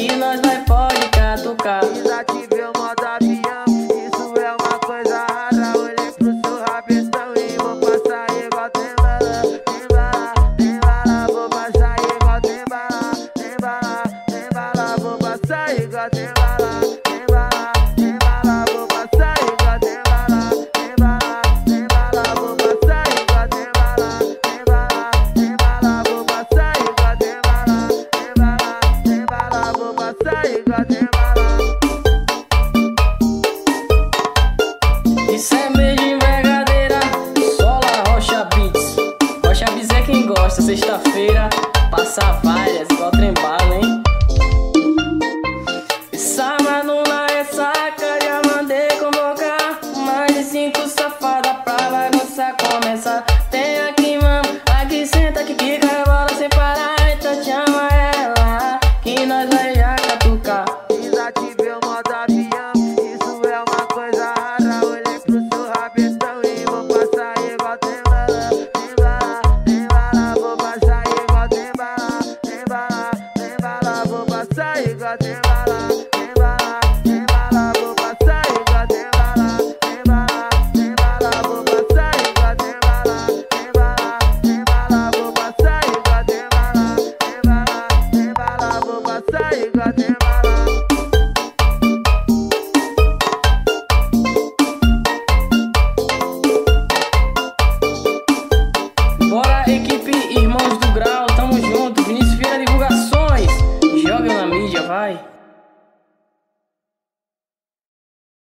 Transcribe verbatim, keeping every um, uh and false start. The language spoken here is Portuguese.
que nós vai pode catucar. Desativei o modo avião, isso é uma coisa rara. Olhei pro seu rabetão e vou passar igual tem bala. Tem bala, tem bala, vou passar igual tem bala. Tem bala, tem bala, vou passar igual tem bala. Tem bala, tem bala, vou passar igual tem bala. Tem bala, tem bala, vou passar igual tem bala. Tem bala, tem bala, vou passar igual tem bala. Tem bala, tem bala, vou passar igual tem bala. Isso é meio de envergadeira, Sola Rocha Beats. Rocha Beats é quem gosta, sexta-feira passa várias, igual trem bala, hein? Sábado na ressaca, já mandei convocar mais de cinco safadas pra bagunça começar. Tem aqui, mano, aqui senta, que fica rebola sem parar. Então chama ela, que nós vai já catucar. Desativei o modo avião, isso é uma coisa rara. Olhei pro seu rabetão e vou passar igual tem bala. Tem bala, tem bala, vou passar igual tem bala. Tem bala, tem bala, vou passar igual tem bala. Tem bala, tem bala, vou passar igual tem bala. Tem bala, tem bala, vou passar igual tem bala. Tem bala, tem bala, vou passar igual tem bala. Tem bala, tem bala, vou passar igual tem bala. Bora, equipe Irmãos do Grau, tamo junto. Vinícius Vieira Divulgações, joga na mídia, vai.